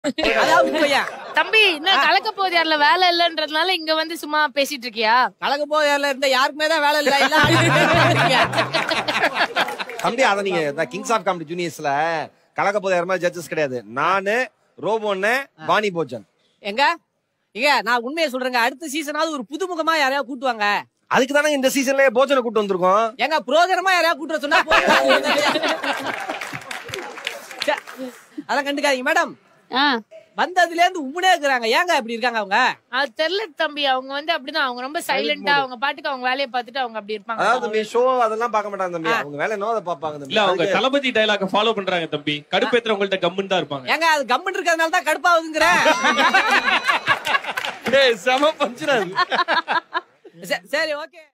அதான் உண்மையா? தம்பி என்ன கலக்க போது யாருல வேலை இல்லன்றதுனால இங்க வந்து சும்மா பேசிட்டு இருக்கியா? கலக்க போதியார்ல இருந்த யாருக்குமே தான் வேலை இல்ல. எல்லாம் ஆடிட்டு தம்பி அத நீங்க கிங்ஸ் ஆஃப் காமெடி ஜூனியர்ஸ்ல கலக்க போது யாருமே ஜட்ஜஸ் கிடையாது. நானு, ரோபோன்னு, வாணி போஜன். எங்க நான் உண்மையை சொல்றேங்க. அடுத்த சீசனாவது ஒரு புதுமுகமா யாரையா கூட்டுவாங்க. அதுக்கு தானே இந்த சீசன்ல போஜனை கூட்டு வந்திருக்கோம். எங்க புரோஜனமா யாரையா கூட்டு சொன்னா அதான் கண்டுக்காதீங்க மேடம். வந்ததுல இருந்து உம்முனே இருக்கிறாங்க. ஏங்க இப்படி இருக்காங்க அவங்க? அது தெரியல தம்பி, அவங்க வந்து அப்படிதான். அவங்க ரொம்ப சைலண்டா அவங்க பாட்டுக்கு அவங்க வேலையை பார்த்துட்டு அவங்க அப்படி இருப்பாங்க. அதாவது தம்பி ஷோ அதெல்லாம் பார்க்க மாட்டாங்க தம்பி. அவங்க வேலை என்னவோ அதை பார்ப்பாங்க தம்பி. இல்ல அவங்க தளபதி டயலாக ஃபாலோ பண்றாங்க தம்பி. கடுப்பேத்துறவங்கள்ட்ட கம்முன்னு தான் இருப்பாங்க. ஏங்க அது கம்முன்னு இருக்கிறதுனால தான் கடுப்பாகுதுங்கிறேன். செம பஞ்சுறாரு. சரி ஓகே.